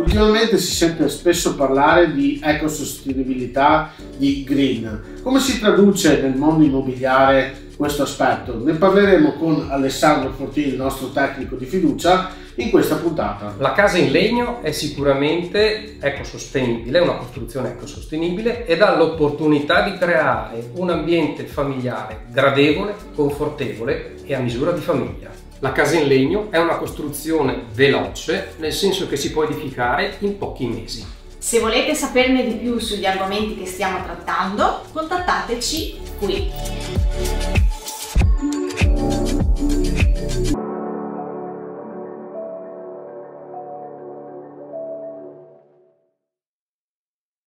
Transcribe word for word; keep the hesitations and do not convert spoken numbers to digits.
Ultimamente si sente spesso parlare di ecosostenibilità, di green. Come si traduce nel mondo immobiliare questo aspetto? Ne parleremo con Alessandro Fortini, il nostro tecnico di fiducia, in questa puntata. La casa in legno è sicuramente ecosostenibile, è una costruzione ecosostenibile ed ha l'opportunità di creare un ambiente familiare gradevole, confortevole e a misura di famiglia. La casa in legno è una costruzione veloce, nel senso che si può edificare in pochi mesi. Se volete saperne di più sugli argomenti che stiamo trattando, contattateci qui.